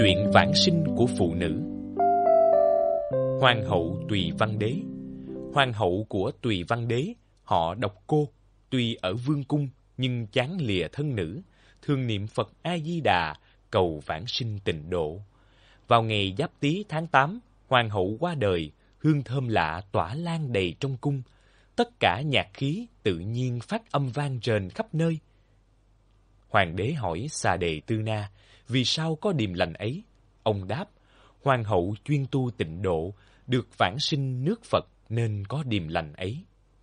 Chuyện vãng sinh của phụ nữ. Hoàng hậu Tùy Văn Đế. Hoàng hậu của Tùy Văn Đế, họ Độc Cô, tuy ở vương cung nhưng chán lìa thân nữ, thường niệm Phật A Di Đà cầu vãng sinh tịnh độ. Vào ngày Giáp Tý tháng 8, hoàng hậu qua đời, hương thơm lạ tỏa lan đầy trong cung, tất cả nhạc khí tự nhiên phát âm vang rền khắp nơi. Hoàng đế hỏi Xà Đề Tư Na, vì sao có điềm lành ấy? Ông đáp, hoàng hậu chuyên tu tịnh độ, được vãng sinh nước Phật nên có điềm lành ấy.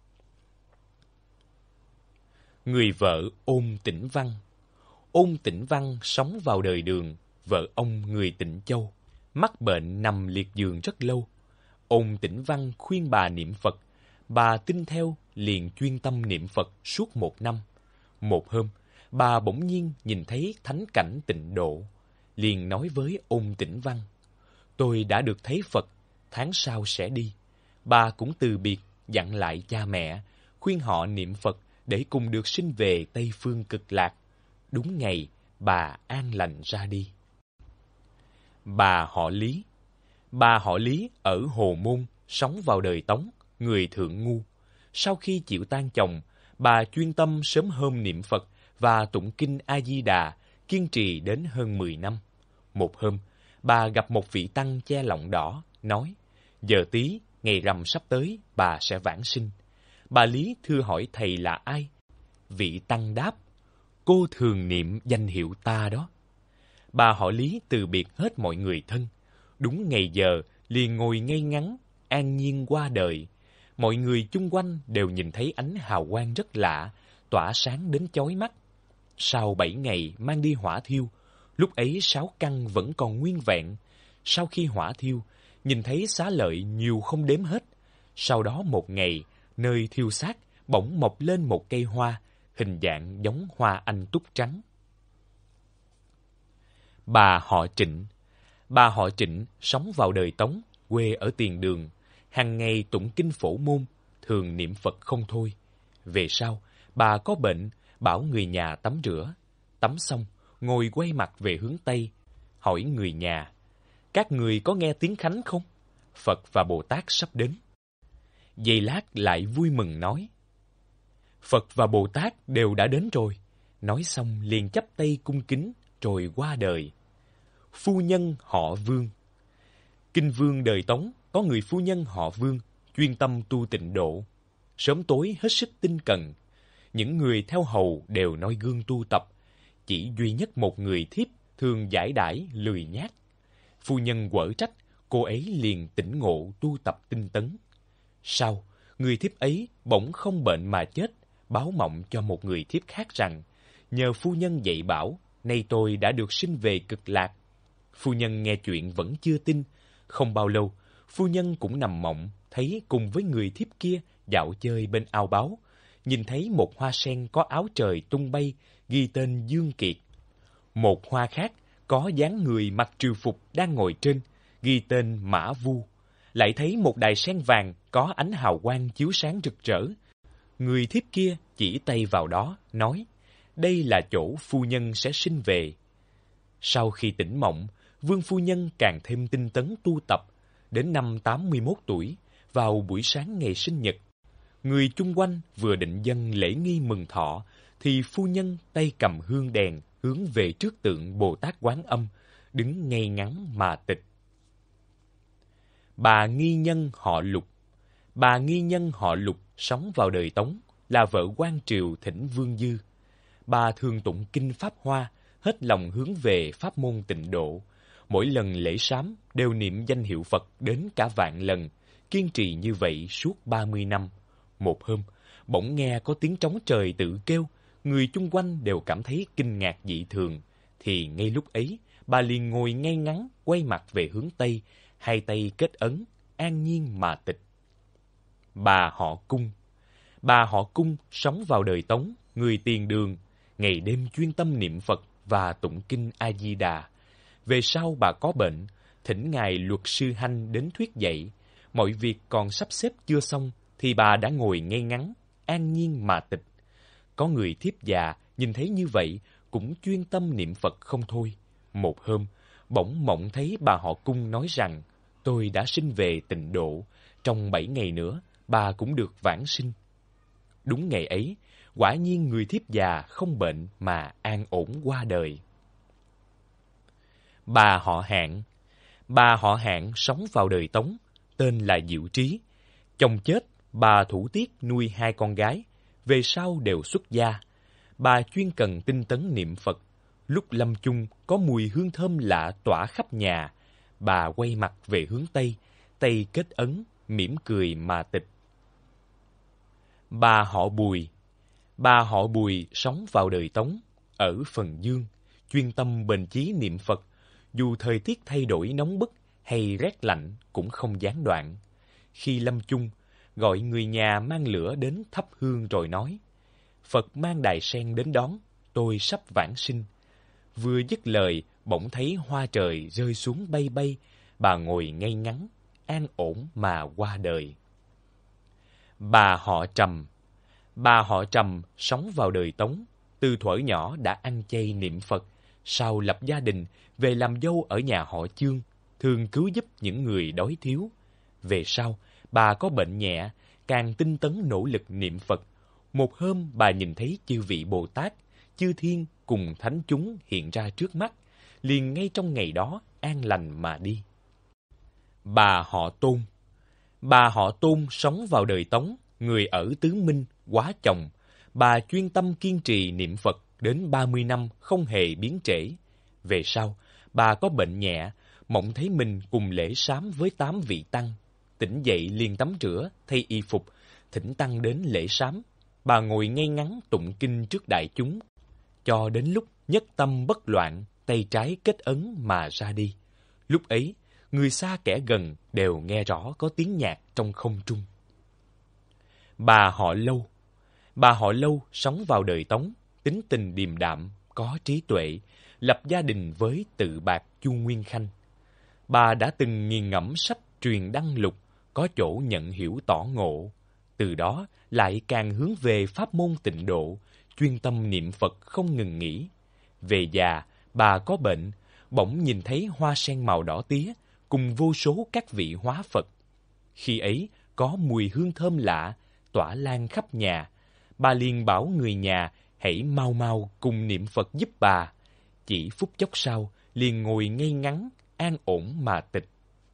Người vợ Ôn Tĩnh Văn. Ôn Tĩnh Văn sống vào đời Đường, vợ ông người Tịnh Châu, mắc bệnh nằm liệt giường rất lâu. Ôn Tĩnh Văn khuyên bà niệm Phật, bà tin theo liền chuyên tâm niệm Phật suốt 1 năm. Một hôm, bà bỗng nhiên nhìn thấy thánh cảnh tịnh độ, liền nói với Ôn Tĩnh Văn, tôi đã được thấy Phật, tháng sau sẽ đi. Bà cũng từ biệt, dặn lại cha mẹ, khuyên họ niệm Phật để cùng được sinh về Tây Phương Cực Lạc. Đúng ngày, bà an lành ra đi. Bà họ Lý. Bà họ Lý ở Hồ Môn, sống vào đời Tống, người thượng ngu. Sau khi chịu tan chồng, bà chuyên tâm sớm hôm niệm Phật và tụng kinh A Di Đà, kiên trì đến hơn 10 năm. Một hôm, bà gặp một vị tăng che lọng đỏ, nói, giờ tí, ngày rằm sắp tới, bà sẽ vãng sinh. Bà Lý thưa hỏi thầy là ai? Vị tăng đáp, cô thường niệm danh hiệu ta đó. Bà họ Lý từ biệt hết mọi người thân. Đúng ngày giờ, liền ngồi ngay ngắn, an nhiên qua đời. Mọi người chung quanh đều nhìn thấy ánh hào quang rất lạ, tỏa sáng đến chói mắt. Sau 7 ngày mang đi hỏa thiêu, lúc ấy 6 căn vẫn còn nguyên vẹn. Sau khi hỏa thiêu, nhìn thấy xá lợi nhiều không đếm hết. Sau đó 1 ngày, nơi thiêu xác bỗng mọc lên một cây hoa, hình dạng giống hoa anh túc trắng. Bà họ Trịnh. Bà họ Trịnh sống vào đời Tống, quê ở Tiền Đường, hàng ngày tụng kinh Phổ Môn, thường niệm Phật không thôi. Về sau, bà có bệnh, bảo người nhà tắm rửa. Tắm xong, ngồi quay mặt về hướng Tây, hỏi người nhà, các người có nghe tiếng Khánh không? Phật và Bồ Tát sắp đến. Giây lát lại vui mừng nói, Phật và Bồ Tát đều đã đến rồi. Nói xong liền chắp tay cung kính, rồi qua đời. Phu nhân họ Vương. Kinh Vương đời Tống có người phu nhân họ Vương, chuyên tâm tu tịnh độ. Sớm tối hết sức tinh cần. Những người theo hầu đều noi gương tu tập. Chỉ duy nhất một người thiếp thường giải đãi lười nhác. Phu nhân quở trách, cô ấy liền tỉnh ngộ tu tập tinh tấn. Sau, người thiếp ấy bỗng không bệnh mà chết, báo mộng cho một người thiếp khác rằng, nhờ phu nhân dạy bảo, nay tôi đã được sinh về Cực Lạc. Phu nhân nghe chuyện vẫn chưa tin. Không bao lâu, phu nhân cũng nằm mộng, thấy cùng với người thiếp kia dạo chơi bên ao báu, nhìn thấy một hoa sen có áo trời tung bay, ghi tên Dương Kiệt. Một hoa khác có dáng người mặc triều phục đang ngồi trên, ghi tên Mã Vu. Lại thấy một đài sen vàng có ánh hào quang chiếu sáng rực rỡ. Người thiếp kia chỉ tay vào đó, nói, đây là chỗ phu nhân sẽ sinh về. Sau khi tỉnh mộng, Vương phu nhân càng thêm tinh tấn tu tập. Đến năm 81 tuổi, vào buổi sáng ngày sinh nhật, người chung quanh vừa định dâng lễ nghi mừng thọ, thì phu nhân tay cầm hương đèn hướng về trước tượng Bồ Tát Quán Âm, đứng ngay ngắn mà tịch. Bà nghi nhân họ Lục. Bà nghi nhân họ Lục sống vào đời Tống, là vợ quan triều Thỉnh Vương Dư. Bà thường tụng kinh Pháp Hoa, hết lòng hướng về pháp môn tịnh độ. Mỗi lần lễ sám đều niệm danh hiệu Phật đến cả vạn lần, kiên trì như vậy suốt 30 năm. Một hôm, bỗng nghe có tiếng trống trời tự kêu, người chung quanh đều cảm thấy kinh ngạc dị thường. Thì ngay lúc ấy, bà liền ngồi ngay ngắn, quay mặt về hướng Tây, hai tay kết ấn, an nhiên mà tịch. Bà họ Cung. Bà họ Cung sống vào đời Tống, người Tiền Đường, ngày đêm chuyên tâm niệm Phật và tụng kinh A Di Đà. Về sau bà có bệnh, thỉnh ngài luật sư Hanh đến thuyết dạy. Mọi việc còn sắp xếp chưa xong thì bà đã ngồi ngay ngắn, an nhiên mà tịch. Có người thiếp già nhìn thấy như vậy cũng chuyên tâm niệm Phật không thôi. Một hôm, bỗng mộng thấy bà họ Cung nói rằng tôi đã sinh về tịnh độ, trong 7 ngày nữa bà cũng được vãng sinh. Đúng ngày ấy, quả nhiên người thiếp già không bệnh mà an ổn qua đời. Bà họ Hạng sống vào đời Tống, tên là Diệu Trí. Chồng chết, bà thủ tiết nuôi 2 con gái, về sau đều xuất gia. Bà chuyên cần tinh tấn niệm Phật. Lúc lâm chung có mùi hương thơm lạ tỏa khắp nhà. Bà quay mặt về hướng Tây, tay kết ấn, mỉm cười mà tịch. Bà họ Bùi sống vào đời Tống, ở Phần Dương, chuyên tâm bền chí niệm Phật. Dù thời tiết thay đổi nóng bức hay rét lạnh cũng không gián đoạn. Khi lâm chung, gọi người nhà mang lửa đến thắp hương rồi nói: Phật mang đài sen đến đón, tôi sắp vãng sinh. Vừa dứt lời, bỗng thấy hoa trời rơi xuống bay bay, bà ngồi ngay ngắn, an ổn mà qua đời. Bà họ Trầm sống vào đời Tống, từ thuở nhỏ đã ăn chay niệm Phật, sau lập gia đình, về làm dâu ở nhà họ Chương, thường cứu giúp những người đói thiếu. Về sau, bà có bệnh nhẹ, càng tinh tấn nỗ lực niệm Phật. Một hôm, bà nhìn thấy chư vị Bồ Tát, chư thiên cùng thánh chúng hiện ra trước mắt, liền ngay trong ngày đó an lành mà đi. Bà họ Tôn sống vào đời Tống, người ở Tứ Minh, Quá Chồng. Bà chuyên tâm kiên trì niệm Phật đến 30 năm không hề biến trễ. Về sau, bà có bệnh nhẹ, mộng thấy mình cùng lễ sám với 8 vị tăng. Tỉnh dậy liền tắm rửa, thay y phục, thỉnh tăng đến lễ sám. Bà ngồi ngay ngắn tụng kinh trước đại chúng, cho đến lúc nhất tâm bất loạn, tay trái kết ấn mà ra đi. Lúc ấy, người xa kẻ gần đều nghe rõ có tiếng nhạc trong không trung. Bà họ Lâu sống vào đời Tống, tính tình điềm đạm, có trí tuệ, lập gia đình với Tự Bạc Chu Nguyên Khanh. Bà đã từng nghiền ngẫm sách truyền đăng lục, có chỗ nhận hiểu tỏ ngộ. Từ đó lại càng hướng về pháp môn tịnh độ, chuyên tâm niệm Phật không ngừng nghỉ. Về già, bà có bệnh, bỗng nhìn thấy hoa sen màu đỏ tía, cùng vô số các vị hóa Phật. Khi ấy, có mùi hương thơm lạ, tỏa lan khắp nhà. Bà liền bảo người nhà hãy mau mau cùng niệm Phật giúp bà. Chỉ phút chốc sau, liền ngồi ngay ngắn, an ổn mà tịch.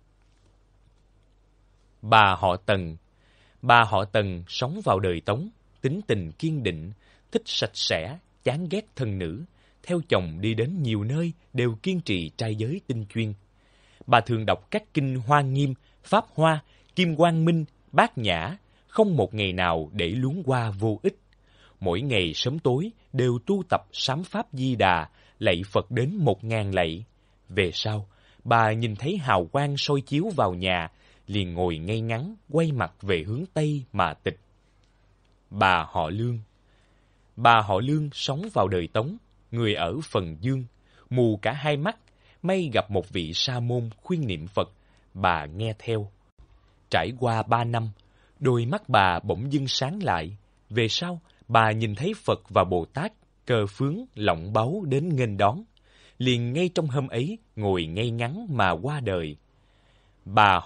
Bà họ Tần sống vào đời Tống, tính tình kiên định, thích sạch sẽ, chán ghét thân nữ. Theo chồng đi đến nhiều nơi đều kiên trì trai giới tinh chuyên. Bà thường đọc các kinh Hoa Nghiêm, Pháp Hoa, Kim Quang Minh, Bát Nhã, không một ngày nào để luống qua vô ích. Mỗi ngày sớm tối đều tu tập sám Pháp Di Đà, lạy Phật đến 1000 lạy. Về sau, bà nhìn thấy hào quang soi chiếu vào nhà, liền ngồi ngay ngắn, quay mặt về hướng Tây mà tịch. Bà họ Lương sống vào đời Tống, người ở Phần Dương, mù cả 2 mắt, may gặp một vị sa môn khuyên niệm Phật, bà nghe theo. Trải qua 3 năm, đôi mắt bà bỗng dưng sáng lại. Về sau, bà nhìn thấy Phật và Bồ Tát cờ phướng lọng báu đến nghênh đón, liền ngay trong hôm ấy ngồi ngay ngắn mà qua đời. Bà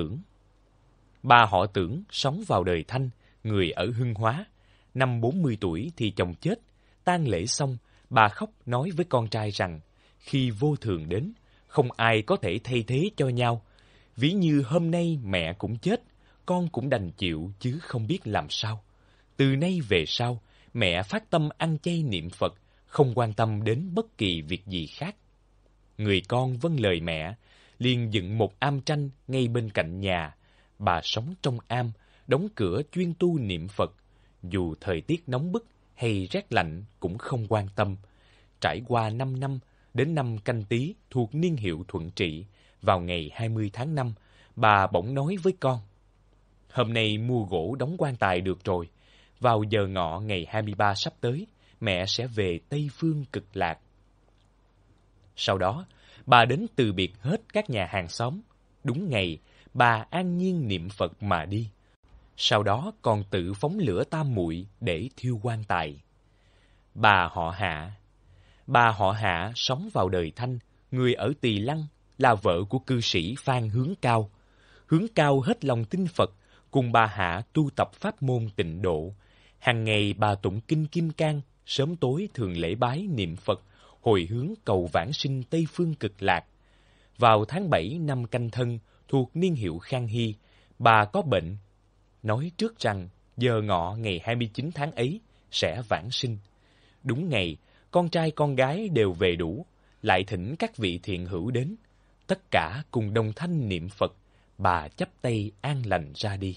họ Tưởng sống vào đời Thanh, người ở Hưng Hóa. Năm 40 tuổi thì chồng chết. Tang lễ xong, bà khóc nói với con trai rằng khi vô thường đến, không ai có thể thay thế cho nhau. Ví như hôm nay mẹ cũng chết, con cũng đành chịu chứ không biết làm sao. Từ nay về sau, mẹ phát tâm ăn chay niệm Phật, không quan tâm đến bất kỳ việc gì khác. Người con vâng lời mẹ, liền dựng một am tranh ngay bên cạnh nhà. Bà sống trong am, đóng cửa chuyên tu niệm Phật. Dù thời tiết nóng bức hay rét lạnh cũng không quan tâm. Trải qua 5 năm, đến năm Canh Tý thuộc niên hiệu Thuận Trị, vào ngày 20 tháng 5, bà bỗng nói với con: hôm nay mua gỗ đóng quan tài được rồi. Vào giờ ngọ ngày 23 sắp tới, mẹ sẽ về Tây Phương Cực Lạc. Sau đó, bà đến từ biệt hết các nhà hàng xóm. Đúng ngày, bà an nhiên niệm Phật mà đi. Sau đó còn tự phóng lửa tam muội để thiêu quan tài. Bà họ Hạ sống vào đời Thanh, người ở Tỳ Lăng, là vợ của cư sĩ Phan Hướng Cao. Hướng Cao hết lòng tin Phật, cùng bà Hạ tu tập pháp môn Tịnh Độ. Hàng ngày bà tụng kinh Kim Cang, sớm tối thường lễ bái niệm Phật, hồi hướng cầu vãng sinh Tây Phương Cực Lạc. Vào tháng 7 năm Canh Thân, thuộc niên hiệu Khang Hy, bà có bệnh, nói trước rằng giờ ngọ ngày 29 tháng ấy sẽ vãng sinh. Đúng ngày, con trai con gái đều về đủ, lại thỉnh các vị thiện hữu đến. Tất cả cùng đồng thanh niệm Phật, bà chắp tay an lành ra đi.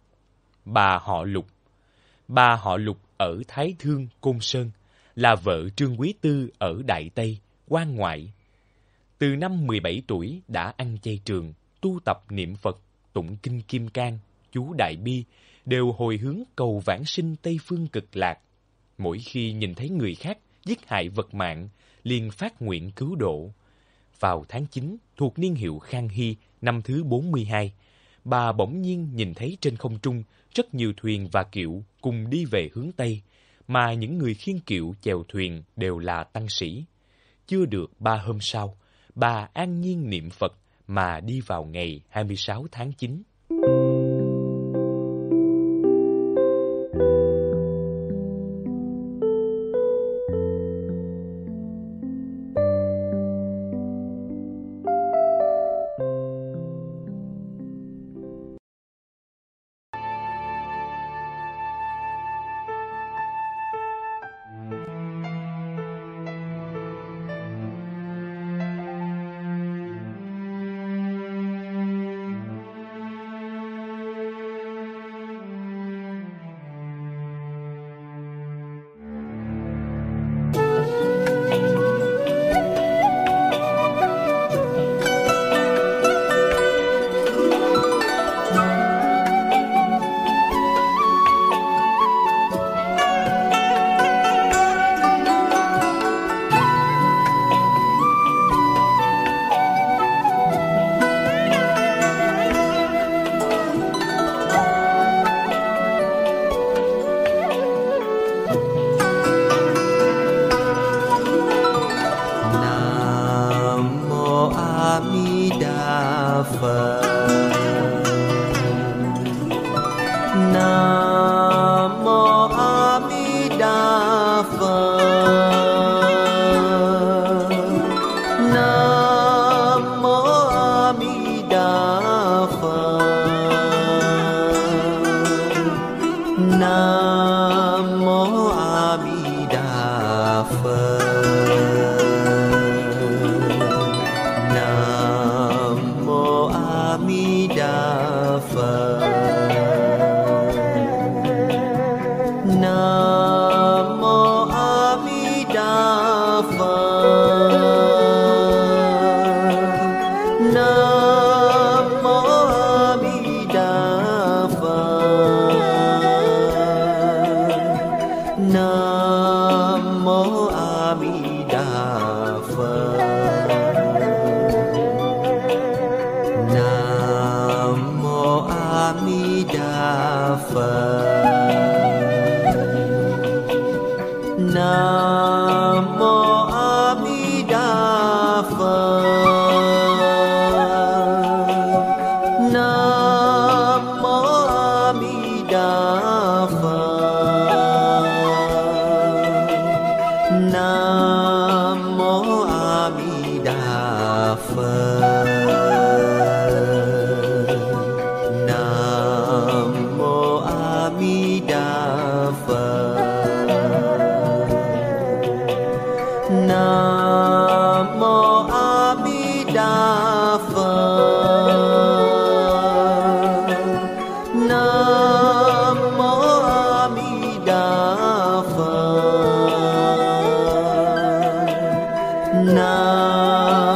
Bà họ Lục. Bà họ Lục ở Thái Thương, Côn Sơn, là vợ Trương Quý Tư ở Đại Tây, quan ngoại. Từ năm 17 tuổi đã ăn chay trường, tu tập niệm Phật, tụng kinh Kim Cang, chú Đại Bi, đều hồi hướng cầu vãng sinh Tây Phương Cực Lạc. Mỗi khi nhìn thấy người khác giết hại vật mạng, liền phát nguyện cứu độ. Vào tháng 9, thuộc niên hiệu Khang Hy, năm thứ 42, bà bỗng nhiên nhìn thấy trên không trung rất nhiều thuyền và kiệu cùng đi về hướng Tây, mà những người khiêng kiệu chèo thuyền đều là tăng sĩ. Chưa được 3 hôm sau, bà an nhiên niệm Phật mà đi vào ngày 26 tháng 9. Nam